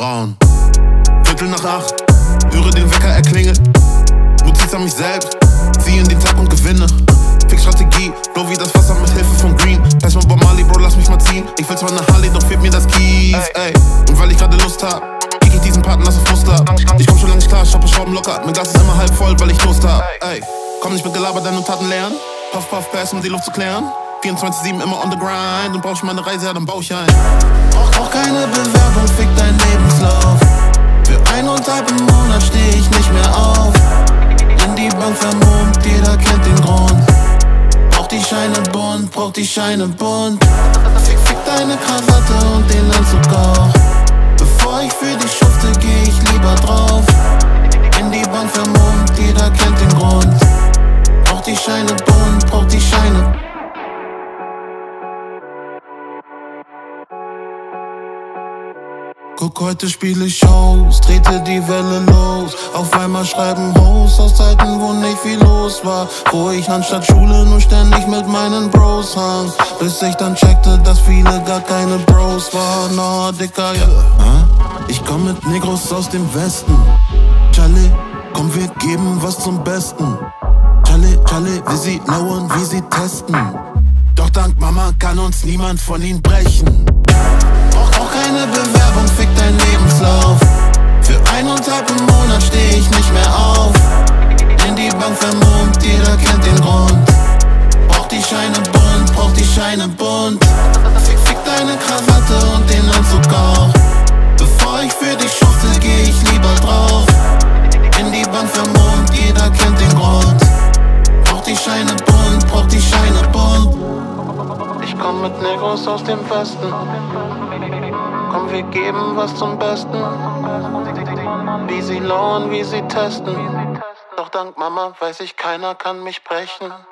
braun. Viertel nach 8, höre den Wecker, er klingelt. Notiz an mich selbst, ziehe in den Tag und gewinne. Fix-Strategie, blow wie das Wasser mit Hilfe von Green. Heißt mal Bob Marley, Bro, lass mich mal ziehen. Ich will zwar eine Harley, doch fehlt mir das Kies, ey. Und weil ich gerade Lust hab, kick ich diesen Partner auf Muster. Ich komm schon lang nicht klar, ich hab Schrauben locker. Mein Glas ist immer halb voll, weil ich Durst hab, ey. Komm nicht mit Gelaber, deine Taten lernen. Puff, puff, pass, um die Luft zu klären. 24/7 immer on the grind. Und brauchst meine Reise, ja, dann bau ich ein. Brauch keine Bewerbung, fick dein Lebenslauf. Für 1,5 Monat steh ich nicht mehr auf. In die Bank vermummt, jeder kennt den Grund. Brauch die Scheine bunt, brauch die Scheine bunt. Fick deine Krawatte und den Anzug auch. Bevor ich für dich schufte, geh ich lieber drauf. In die Bank vermummt, jeder kennt den Grund. Brauch die Scheine bunt, brauch die Scheine. Guck, heute spiele ich Shows, trete die Welle los. Auf einmal schreiben Hosts aus Zeiten, wo nicht viel los war. Wo ich anstatt Schule nur ständig mit meinen Bros hang. Bis ich dann checkte, dass viele gar keine Bros waren. Oh, Dicker, ja. Ich komm mit Negros aus dem Westen. Charlie, komm, wir geben was zum Besten. Charlie, wie sie lauern, wie sie testen. Doch dank Mama kann uns niemand von ihnen brechen. Brauch keine Bewerbung, fick dein Lebenslauf. Für 1,5 Monat steh ich nicht mehr auf. In die Bank vermummt, jeder kennt den Grund. Brauch die Scheine bunt, brauch die Scheine bunt. Fick deine Krawatte und den Anzug auch. Bevor ich für dich schufte, geh ich lieber drauf. In die Bank vermummt, jeder kennt den Grund. Brauch die Scheine bunt, brauch die Scheine bunt. Ich komm mit Negros aus dem Westen. Komm, wir geben was zum Besten. Wie sie lauern, wie sie testen. Doch dank Mama weiß ich, keiner kann mich brechen.